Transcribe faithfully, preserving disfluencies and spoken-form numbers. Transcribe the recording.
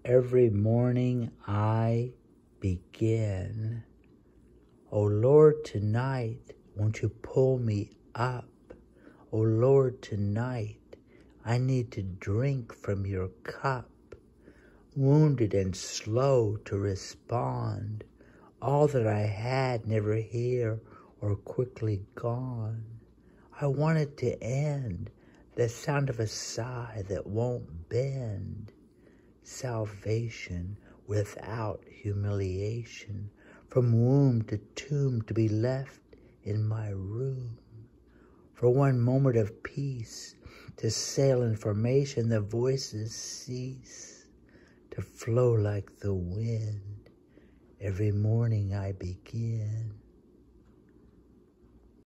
every morning I begin. Oh Lord, tonight, won't you pull me up? Oh Lord, tonight, I need to drink from your cup. Wounded and slow to respond, all that I had never here or quickly gone. I want it to end, the sound of a sigh that won't bend. Salvation without humiliation, from womb to tomb to be left in my room. For one moment of peace, to sail in formation, the voices cease to flow like the wind. Every morning I begin.